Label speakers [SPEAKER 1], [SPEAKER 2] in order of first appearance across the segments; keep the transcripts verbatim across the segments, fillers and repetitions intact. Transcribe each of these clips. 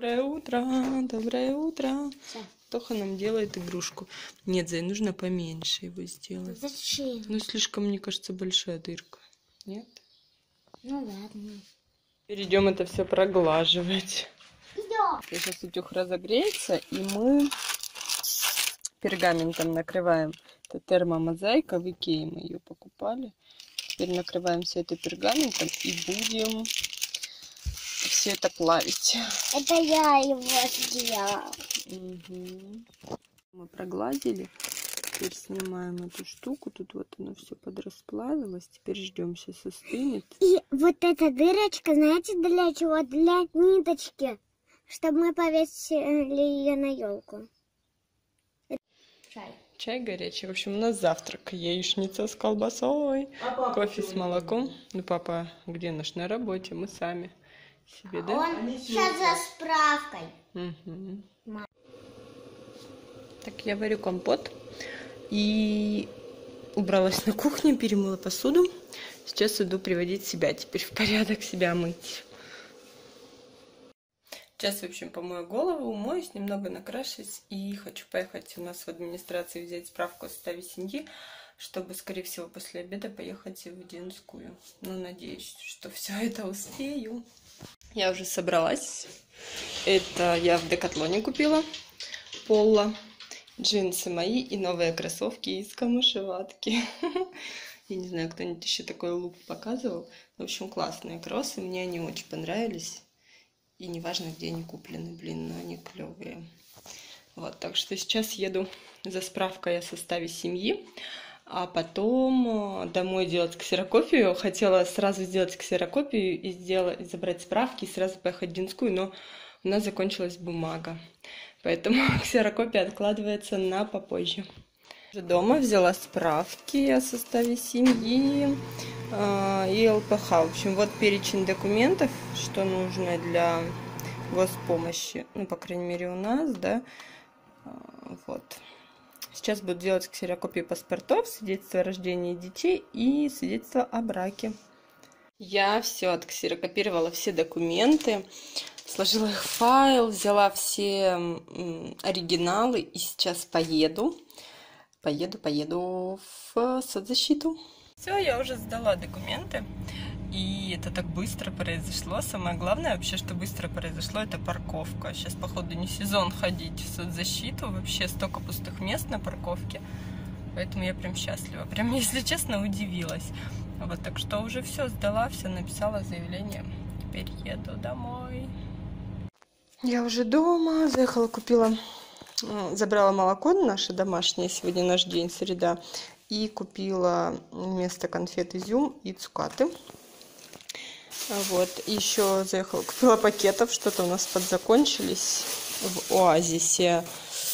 [SPEAKER 1] Доброе утро, доброе утро.
[SPEAKER 2] Все.
[SPEAKER 1] Тоха нам делает игрушку. Нет, Зай, нужно поменьше его сделать.
[SPEAKER 2] Зачем?
[SPEAKER 1] Ну, слишком, мне кажется, большая дырка. Нет?
[SPEAKER 2] Ну ладно.
[SPEAKER 1] Перейдем это все проглаживать.
[SPEAKER 2] Идем.
[SPEAKER 1] Сейчас утюг разогреется, и мы пергаментом накрываем. Это термомозаика, в Икее мы ее покупали. Теперь накрываем все это пергаментом и будем все это плавить.
[SPEAKER 2] Это я его сделала.
[SPEAKER 1] Угу. Мы прогладили. Теперь снимаем эту штуку. Тут вот оно все подрасплавилось. Теперь ждем, сейчас остынет.
[SPEAKER 2] И вот эта дырочка, знаете, для чего? Для ниточки. Чтобы мы повесили ее на елку. Чай.
[SPEAKER 1] Чай горячий. В общем, у нас завтрак. Яичница с колбасой,
[SPEAKER 3] А
[SPEAKER 1] кофе с молоком. Ну, папа где наш? На работе. Мы сами себе, да?
[SPEAKER 2] Он сейчас за справкой.
[SPEAKER 1] Угу. Так, я варю компот. И убралась на кухню, перемыла посуду. Сейчас иду приводить себя теперь в порядок, себя мыть. Сейчас, в общем, помою голову, умоюсь, немного накрашусь. И хочу поехать у нас в администрации взять справку о составе семьи, чтобы, скорее всего, после обеда поехать в Динскую. Ну, надеюсь, что все это успею. Я уже собралась. Это я в Декатлоне купила. Поло. Джинсы мои и новые кроссовки из камышеватки. Я не знаю, кто-нибудь еще такой лук показывал. В общем, классные кроссы. Мне они очень понравились. И неважно, где они куплены, блин, но они клевые. Вот, так что сейчас еду за справкой о составе семьи. А потом домой делать ксерокопию. Хотела сразу сделать ксерокопию и, сделать, и забрать справки, и сразу поехать в Динскую, но у нас закончилась бумага. Поэтому ксерокопия откладывается на попозже. Дома взяла справки о составе семьи э, и ЛПХ. В общем, вот перечень документов, что нужно для госпомощи. Ну, по крайней мере, у нас, да. Э, вот. Сейчас буду делать ксерокопию паспортов, свидетельство о рождении детей и свидетельство о браке. Я все отксерокопировала, все документы. Сложила их в файл, взяла все оригиналы и сейчас поеду. Поеду, поеду в соцзащиту. Все, я уже сдала документы. И это так быстро произошло. Самое главное вообще, что быстро произошло, это парковка. Сейчас, походу, не сезон ходить в соцзащиту. Вообще столько пустых мест на парковке. Поэтому я прям счастлива. Прям, если честно, удивилась. Вот, так что уже все сдала, все написала заявление. Теперь еду домой. Я уже дома, заехала, купила, забрала молоко наше домашнее, сегодня наш день, среда, и купила вместо конфет изюм и цукаты. Вот, еще заехала, купила пакетов, что-то у нас подзакончились в Оазисе,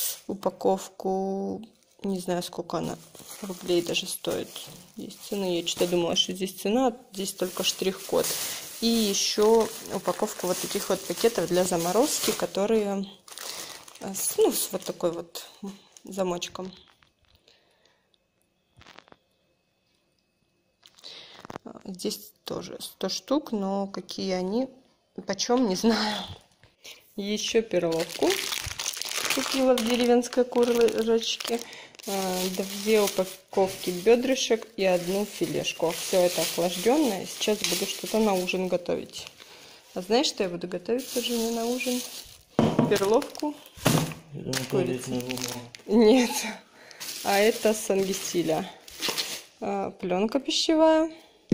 [SPEAKER 1] упаковку, не знаю, сколько она, рублей даже стоит, здесь цена, я что-то думала, что здесь цена, здесь только штрих-код. И еще упаковку вот таких вот пакетов для заморозки, которые с, ну, с вот такой вот замочком. Здесь тоже сто штук, но какие они, почем, не знаю. Еще перловку купила в деревенской курочке. Две упаковки бедрышек и одну филешку. Все это охлажденное. Сейчас буду что-то на ужин готовить. А знаешь, что я буду готовить тоже не на ужин? Перловку. Курицу. Нет. А это сангистиля. Пленка пищевая.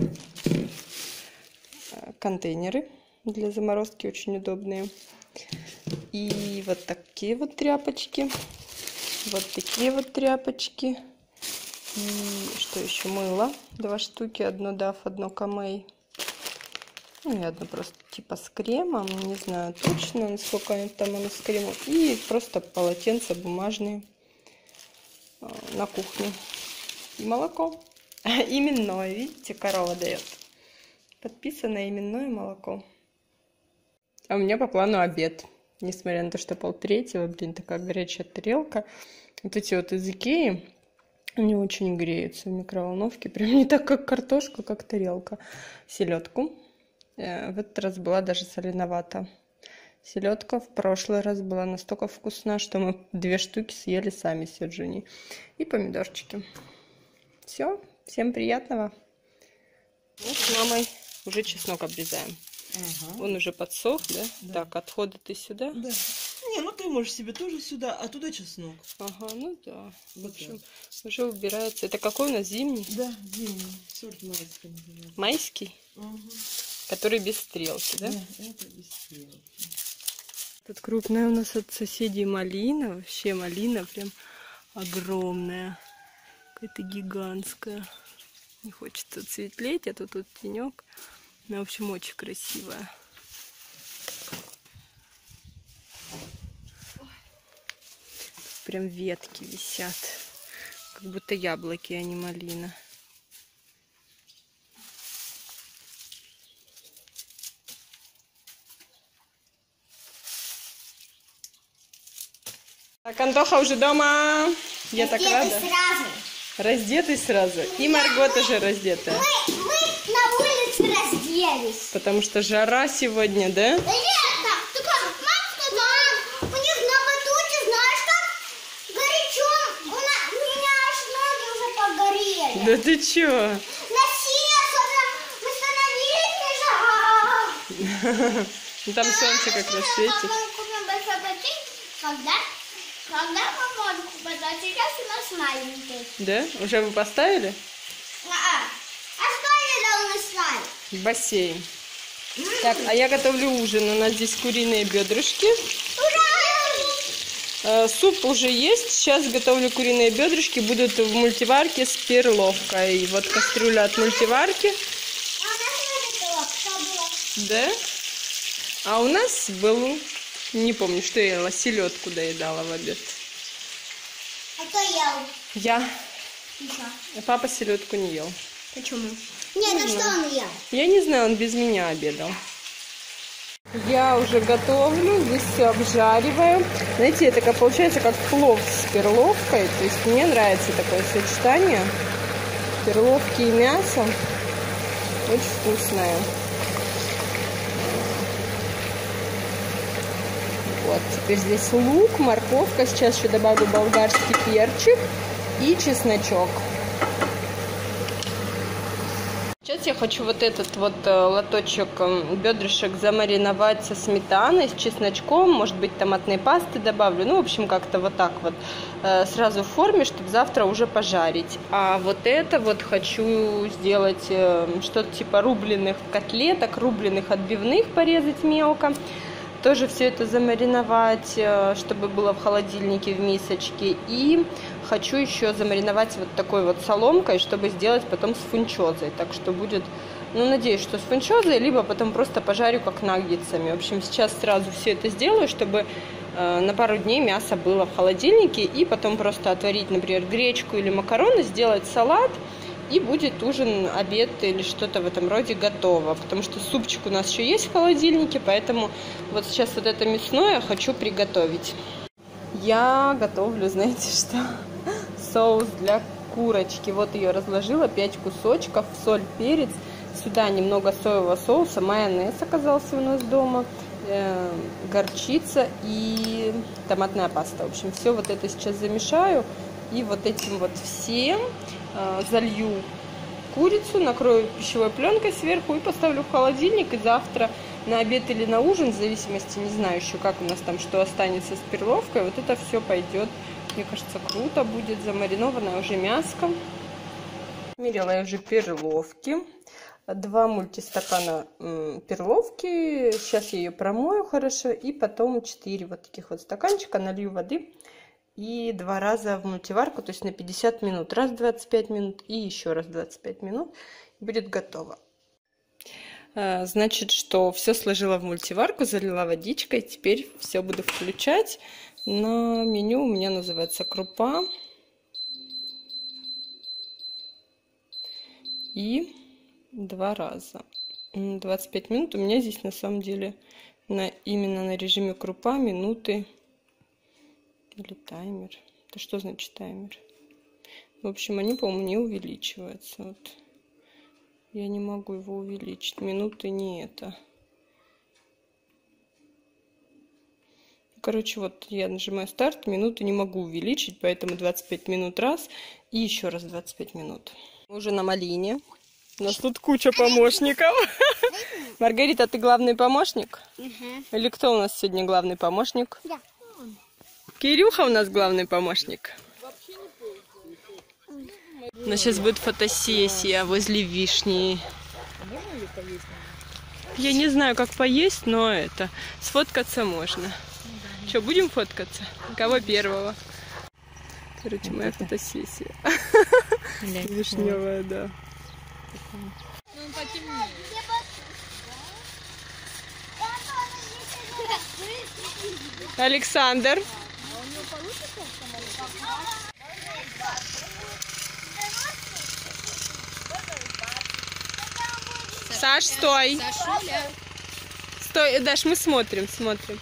[SPEAKER 1] Контейнеры для заморозки очень удобные. И вот такие вот тряпочки. Вот такие вот тряпочки. И что еще? Мыло. Два штуки. Одно даф, одно камей. Ну и одно просто типа с кремом. Не знаю точно, насколько там оно с кремом. И просто полотенца бумажные на кухню. И молоко. Именное. Видите, корова дает. Подписано именное молоко. А у меня по плану обед. Несмотря на то, что полтретьего, блин, такая горячая тарелка. Вот эти вот из Икеи, они очень греются в микроволновке. Прям не так, как картошка, как тарелка. Селедку. В этот раз была даже соленовата. Селедка в прошлый раз была настолько вкусна, что мы две штуки съели сами с Юджини. И помидорчики. Все, всем приятного. Мы с мамой уже чеснок обрезаем.
[SPEAKER 3] Ага.
[SPEAKER 1] Он уже подсох, да?
[SPEAKER 3] Да.
[SPEAKER 1] Так, отходы ты сюда?
[SPEAKER 3] Да. Не, ну ты можешь себе тоже сюда, а туда чеснок.
[SPEAKER 1] Ага, ну да. В
[SPEAKER 3] Вот
[SPEAKER 1] общем, уже убирается. Это какой у нас зимний?
[SPEAKER 3] Да, зимний. Сорт майский называется.
[SPEAKER 1] Майский?
[SPEAKER 3] Ага.
[SPEAKER 1] Который без стрелки, да?
[SPEAKER 3] Да, это без стрелки.
[SPEAKER 1] Тут крупная у нас от соседей малина. Вообще малина прям огромная. Какая-то гигантская. Не хочется цветлеть, а тут вот тенек. Ну, в общем, очень красивая. Прям ветки висят. Как будто яблоки, а не малина. Так, Антоха уже дома. Я так рада.
[SPEAKER 2] Сразу.
[SPEAKER 1] Раздетый сразу. И Марго тоже раздета.
[SPEAKER 2] Мы, мы на улице разделись.
[SPEAKER 1] Потому что жара сегодня, да?
[SPEAKER 2] Да нет, так, ты как, мама сказала, у них на батуте, знаешь, как горячо, у, на, у меня аж ноги уже погорели.
[SPEAKER 1] Да ты чё?
[SPEAKER 2] На сине мы становились, жара.
[SPEAKER 1] Ну, там солнце как раз светит.
[SPEAKER 2] Мы купим большой бассейн, когда, когда мы можем купить, а сейчас у нас маленький.
[SPEAKER 1] Да? Уже вы поставили?
[SPEAKER 2] А, а что я должна ставить?
[SPEAKER 1] Бассейн. Так, а я готовлю ужин. У нас здесь куриные бедрышки. Э, суп уже есть. Сейчас готовлю куриные бедрышки. Будут в мультиварке с перловкой. Вот кастрюля от мультиварки.
[SPEAKER 2] А у нас вот это было.
[SPEAKER 1] Да? А у нас был... Не помню, что я ела. Селедку доедала в обед.
[SPEAKER 2] А кто ел?
[SPEAKER 1] Я.
[SPEAKER 2] Еще.
[SPEAKER 1] А папа селедку не ел.
[SPEAKER 2] Почему? Нет, а что он ел?
[SPEAKER 1] Я не знаю, он без меня обедал. Я уже готовлю, здесь все обжариваю. Знаете, это как получается как плов с перловкой. То есть мне нравится такое сочетание перловки и мяса. Очень вкусное. Вот, теперь здесь лук, морковка. Сейчас еще добавлю болгарский перчик и чесночок. Сейчас я хочу вот этот вот лоточек бедрышек замариновать со сметаной, с чесночком, может быть, томатной пасты добавлю. Ну, в общем, как-то вот так вот сразу в форме, чтобы завтра уже пожарить. А вот это вот хочу сделать что-то типа рубленых котлеток, рубленых отбивных порезать мелко. Тоже все это замариновать, чтобы было в холодильнике в мисочке. И хочу еще замариновать вот такой вот соломкой, чтобы сделать потом с фунчозой. Так что будет, ну, надеюсь, что с фунчозой, либо потом просто пожарю как наггетсами. В общем, сейчас сразу все это сделаю, чтобы э, на пару дней мясо было в холодильнике. И потом просто отварить, например, гречку или макароны, сделать салат. И будет ужин, обед или что-то в этом роде готово. Потому что супчик у нас еще есть в холодильнике, поэтому вот сейчас вот это мясное хочу приготовить. Я готовлю, знаете что? Соус для курочки. Вот ее разложила, пять кусочков, соль, перец. Сюда немного соевого соуса, майонез оказался у нас дома, э, горчица и томатная паста. В общем, все вот это сейчас замешаю. И вот этим вот всем э, залью курицу, накрою пищевой пленкой сверху и поставлю в холодильник. И завтра на обед или на ужин, в зависимости, не знаю еще, как у нас там что останется с перловкой, вот это все пойдет. Мне кажется, круто будет, замаринованное уже мяско. Мерила я уже перловки. Два мультистакана м, перловки. Сейчас я ее промою хорошо. И потом четыре вот таких вот стаканчика налью воды. И два раза в мультиварку, то есть на пятьдесят минут. Раз двадцать пять минут и еще раз двадцать пять минут. Будет готово. Значит, что все сложила в мультиварку, залила водичкой. Теперь все буду включать. На меню у меня называется крупа. И два раза. двадцать пять минут. У меня здесь на самом деле на, именно на режиме крупа минуты. Или таймер. Это что значит таймер? В общем, они, по-моему, не увеличиваются. Вот. Я не могу его увеличить. Минуты не это. Короче, вот я нажимаю старт, минуту не могу увеличить, поэтому двадцать пять минут раз и еще раз двадцать пять минут. Мы уже на малине. У нас тут куча помощников. Маргарита, ты главный помощник?
[SPEAKER 2] Угу.
[SPEAKER 1] Или кто у нас сегодня главный помощник?
[SPEAKER 2] Я.
[SPEAKER 1] Кирюха у нас главный помощник. У нас сейчас будет фотосессия возле вишни. Я не знаю, как поесть, но это сфоткаться можно. Что, будем фоткаться? Кого первого? Короче, моя фотосессия. Вишневая, да. Александр. Саш, стой. Стой, Даш, мы смотрим, смотрим.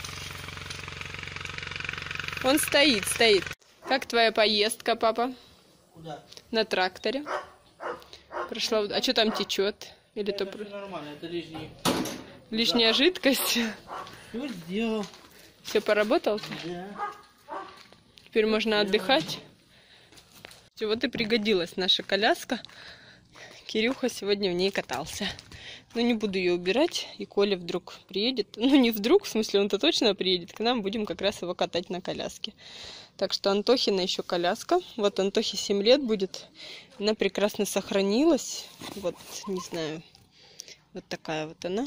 [SPEAKER 1] Он стоит, стоит. Как твоя поездка, папа?
[SPEAKER 3] Куда?
[SPEAKER 1] На тракторе. Прошла. А что там течет? Или
[SPEAKER 3] Это
[SPEAKER 1] то
[SPEAKER 3] все нормально, это лишний.
[SPEAKER 1] лишняя жидкость?
[SPEAKER 3] Все сделал.
[SPEAKER 1] Все поработал?
[SPEAKER 3] Да.
[SPEAKER 1] Теперь можно отдыхать. Вот и пригодилась наша коляска. Кирюха сегодня в ней катался. Но не буду ее убирать. И Коля вдруг приедет. Ну, не вдруг, в смысле, он-то точно приедет. К нам будем как раз его катать на коляске. Так что Антохина еще коляска. Вот Антохе семь лет будет. Она прекрасно сохранилась. Вот, не знаю. Вот такая вот она.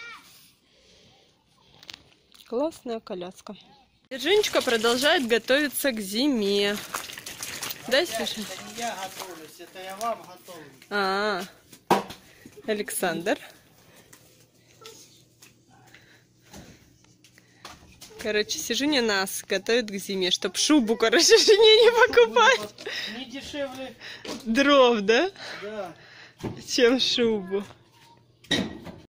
[SPEAKER 1] Классная коляска. Женечка продолжает готовиться к зиме. Да, Саша?
[SPEAKER 3] Я готовлюсь, это я вам готовлю.
[SPEAKER 1] А, Александр. Короче, Сижуня нас готовит к зиме, чтоб шубу, короче, жене не покупать.
[SPEAKER 3] Не дешевле.
[SPEAKER 1] Дров, да?
[SPEAKER 3] Да.
[SPEAKER 1] Чем шубу.